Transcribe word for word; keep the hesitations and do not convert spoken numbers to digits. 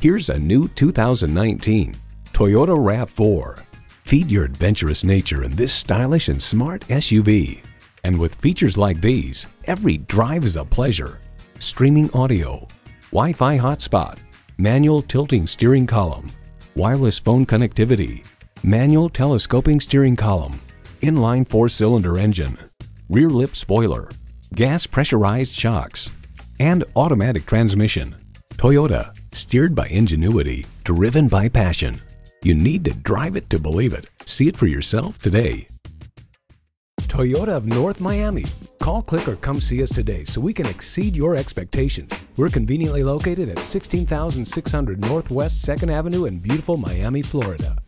Here's a new two thousand nineteen Toyota RAV four. Feed your adventurous nature in this stylish and smart S U V. And with features like these, every drive is a pleasure. Streaming audio, Wi-Fi hotspot, manual tilting steering column, wireless phone connectivity, manual telescoping steering column, inline four-cylinder engine, rear lip spoiler, gas pressurized shocks, and automatic transmission. Toyota, steered by ingenuity, driven by passion. You need to drive it to believe it. See it for yourself today. Toyota of North Miami. Call, click, or come see us today so we can exceed your expectations. We're conveniently located at sixteen thousand six hundred Northwest second Avenue in beautiful Miami, Florida.